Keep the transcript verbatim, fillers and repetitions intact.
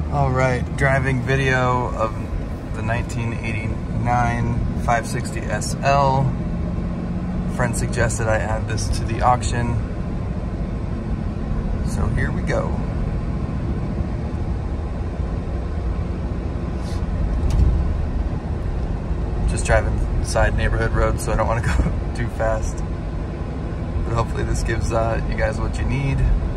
All right, driving video of the nineteen eighty-nine five sixty S L. Friend suggested I add this to the auction, so here we go. Just driving side neighborhood roads, so I don't want to go too fast. But hopefully this gives uh, you guys what you need.